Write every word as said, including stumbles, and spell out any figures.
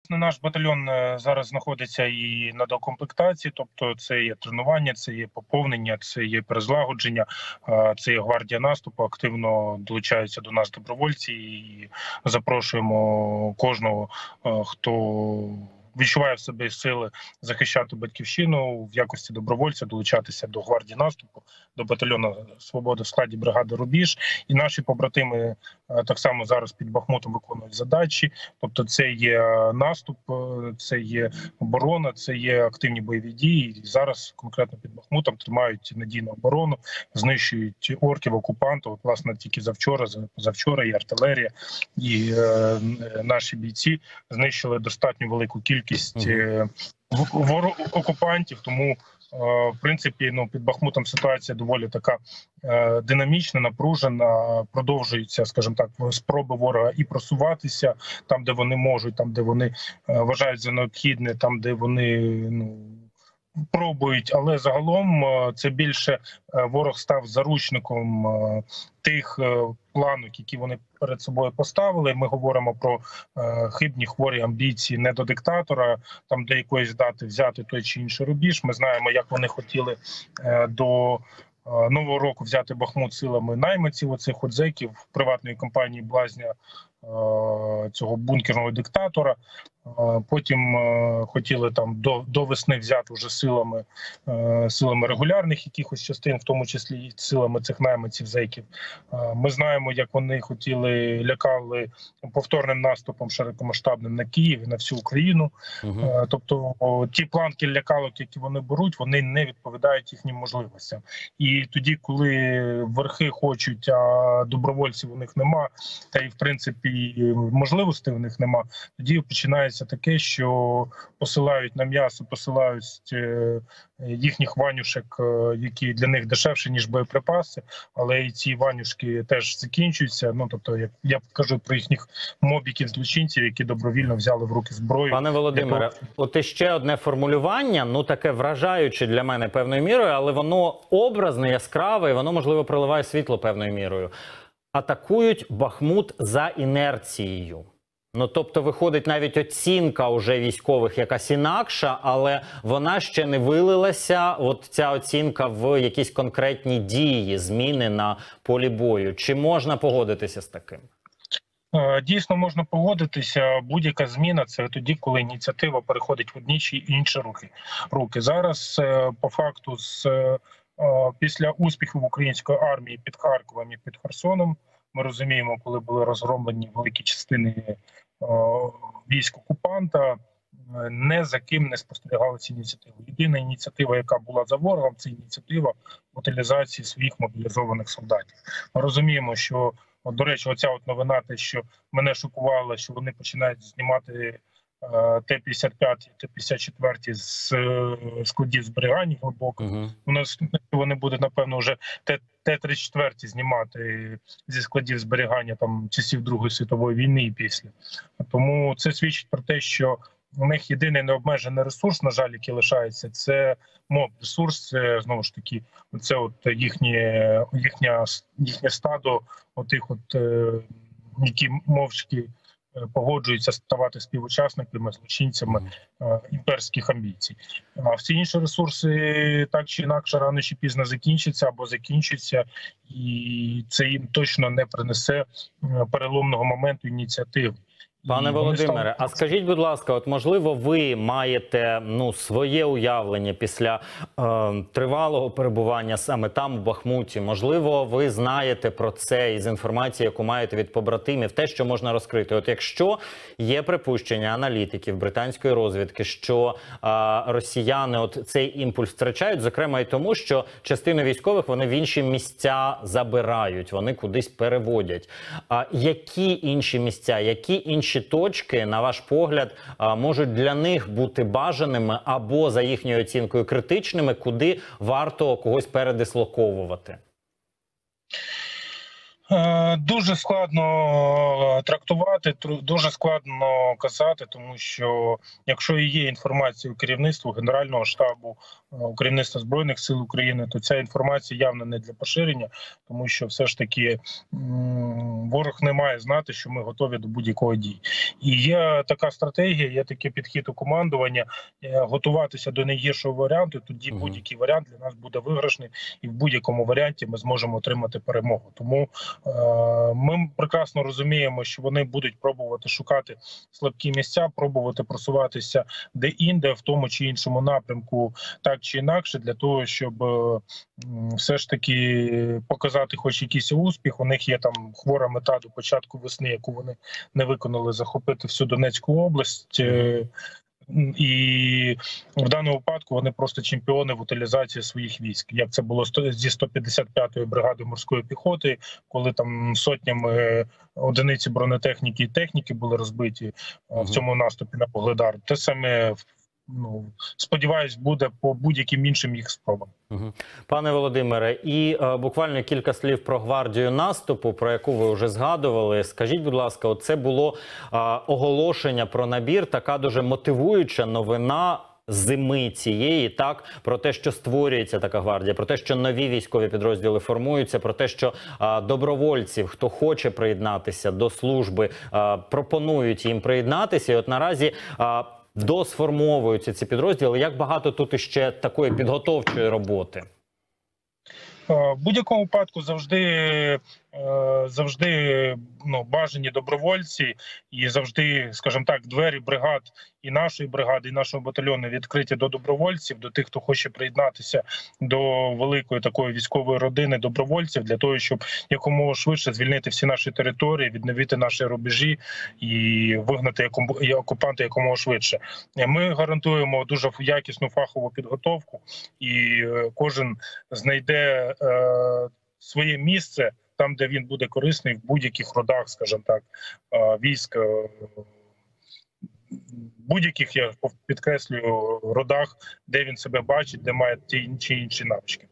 власне, наш батальйон зараз знаходиться і на докомплектації, тобто це є тренування, це є поповнення, це є перезлагодження, це є гвардія наступу. Активно долучаються до нас добровольці і запрошуємо кожного, хто відчуває в собі сили захищати батьківщину, в якості добровольця долучатися до гвардії наступу, до батальйону «Свобода» в складі бригади «Рубіж». І наші побратими так само зараз під Бахмутом виконують задачі. Тобто це є наступ, це є оборона, це є активні бойові дії. І зараз конкретно під Бахмутом тримають надійну оборону, знищують орків, окупантів. Власне, тільки завчора, завчора і артилерія, і е, наші бійці знищили достатньо велику кількість кількість ворог окупантів, тому в принципі ну під Бахмутом ситуація доволі така е, динамічна, напружена. Продовжуються, скажімо так, спроби ворога і просуватися там, де вони можуть, там де вони е, вважають за необхідне, там де вони ну пробують, але загалом це більше ворог став заручником тих планок, які вони перед собою поставили. Ми говоримо про хибні хворі амбіції не до диктатора, там до якоїсь дати взяти той чи інший рубіж. Ми знаємо, як вони хотіли до Нового року взяти Бахмут силами найманців, оцих от зеків приватної компанії Блазня, цього бункерного диктатора. Потім хотіли там до, до весни взяти вже силами силами регулярних якихось частин, в тому числі і силами цих найманців зеків. Ми знаємо, як вони хотіли, лякали повторним наступом широкомасштабним на Київ і на всю Україну. Угу. Тобто ті планки лякалок, які вони беруть, вони не відповідають їхнім можливостям. І тоді, коли верхи хочуть, а добровольців у них нема, та й в принципі можливостей у них нема, тоді починається таке, що посилають на м'ясо, посилають їхніх ванюшек, які для них дешевші, ніж боєприпаси, але і ці ванюшки теж закінчуються. Ну, тобто, як я кажу про їхніх мобіків, злочинців, які добровільно взяли в руки зброю. Пане Володимире, того... от іще одне формулювання, ну таке вражаюче для мене певною мірою, але воно образне, яскраве, і воно, можливо, проливає світло певною мірою. Атакують Бахмут за інерцією. Ну, тобто, виходить навіть оцінка уже військових якась інакша, але вона ще не вилилася, от ця оцінка, в якісь конкретні дії, зміни на полі бою. Чи можна погодитися з таким? Дійсно, можна погодитися. Будь-яка зміна – це тоді, коли ініціатива переходить в одні чи інші руки. руки. Зараз, по факту, з після успіхів української армії під Харковом і під Херсоном, ми розуміємо, коли були розгромлені великі частини військ окупанта, не за ким не спостерігалася ініціатива. Єдина ініціатива, яка була за ворогом, це ініціатива утилізації своїх мобілізованих солдатів. Ми розуміємо, що, до речі, оця от новина, те, що мене шокувало, що вони починають знімати Т п'ятдесят п'ять, Т п'ятдесят чотири з складів зберігання глибоко. Uh-huh. У нас вони будуть, напевно, вже Т тридцять чотири знімати зі складів зберігання там часів Другої світової війни і після. Тому це свідчить про те, що у них єдиний необмежений ресурс, на жаль, який лишається, це моб-ресурс, це, знову ж таки, це от їхнє, їхня, їхнє стадо, отих от, які мовчки погоджуються ставати співучасниками, злочинцями е, імперських амбіцій. А всі інші ресурси так чи інакше рано чи пізно закінчаться або закінчаться, і це їм точно не принесе переломного моменту ініціативи. Пане Володимире, а скажіть, будь ласка, от можливо ви маєте ну своє уявлення після е, тривалого перебування саме там, в Бахмуті, можливо ви знаєте про це із інформації, яку маєте від побратимів, те, що можна розкрити. От якщо є припущення аналітиків британської розвідки, що е, росіяни от цей імпульс втрачають, зокрема і тому, що частину військових вони в інші місця забирають, вони кудись переводять. А які інші місця, які інші точки, на ваш погляд, можуть для них бути бажаними або, за їхньою оцінкою, критичними, куди варто когось передислоковувати? Е, Дуже складно трактувати, тру- дуже складно казати, тому що якщо і є інформація у керівництву Генерального штабу, е, у керівництва Збройних сил України, то ця інформація явно не для поширення, тому що все ж таки м, ворог не має знати, що ми готові до будь-якої дії. І є така стратегія, є такий підхід у командування, е, готуватися до найгіршого варіанту. Тоді Мгм. будь-який варіант для нас буде виграшний, і в будь-якому варіанті ми зможемо отримати перемогу. Тому Е, ми прекрасно розуміємо, що вони будуть пробувати шукати слабкі місця, пробувати просуватися де-інде, в тому чи іншому напрямку, так чи інакше, для того, щоб е, м, все ж таки показати хоч якийсь успіх. У них є там хвора мета до початку весни, яку вони не виконали, захопити всю Донецьку область. Е, І в даному випадку вони просто чемпіони в утилізації своїх військ. Як це було сто- зі сто п'ятдесят п'ятою бригадою морської піхоти, коли там сотнями одиниці бронетехніки і техніки були розбиті е, в Мгм. цьому наступі на Вугледар. Те саме, ну, сподіваюсь, буде по будь-яким іншим їх спробам. Мгм. Пане Володимире, і е, буквально кілька слів про гвардію наступу, про яку ви вже згадували. Скажіть, будь ласка, от це було е, оголошення про набір, така дуже мотивуюча новина зими цієї, так, про те, що створюється така гвардія, про те, що нові військові підрозділи формуються, про те, що е, добровольців, хто хоче приєднатися до служби, е, пропонують їм приєднатися. І от наразі е, досформовуються ці підрозділи. Як багато тут іще такої підготовчої роботи? Е, В будь-якому випадку завжди, е, завжди ну, бажані добровольці, і завжди, скажімо так, двері бригад і нашої бригади, і нашого батальйону відкриті до добровольців, до тих, хто хоче приєднатися до великої такої військової родини добровольців, для того, щоб якомога швидше звільнити всі наші території, відновити наші рубежі і вигнати яком- і окупанта якомога швидше. Ми гарантуємо дуже якісну фахову підготовку, і е, кожен знайде е, своє місце там, де він буде корисний в будь-яких родах, скажімо так, е, військ, е, будь-яких, я підкреслюю, родах, де він себе бачить, де має ті чи інші навички.